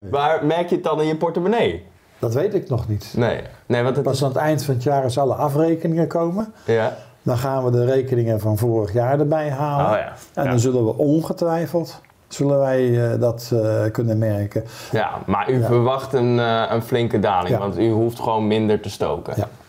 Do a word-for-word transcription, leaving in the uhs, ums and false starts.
Maar merk je het dan in je portemonnee? Dat weet ik nog niet. Nee. nee want het Pas is... aan het eind van het jaar als alle afrekeningen komen. Ja. Dan gaan we de rekeningen van vorig jaar erbij halen. Oh, ja. En ja. dan zullen we ongetwijfeld zullen wij uh, dat uh, kunnen merken. Ja, maar u ja. verwacht een, uh, een flinke daling, ja. want u hoeft gewoon minder te stoken. Ja.